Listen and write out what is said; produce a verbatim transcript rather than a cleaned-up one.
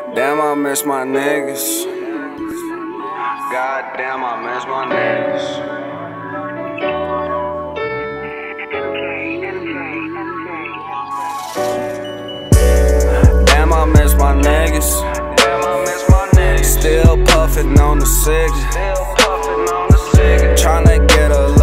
Damn, I miss my niggas. God damn, I miss my niggas. Damn, I miss my niggas. Damn, I miss my niggas. Still puffin' on the cigarette. Still puffin' on the cigarette. Tryna get a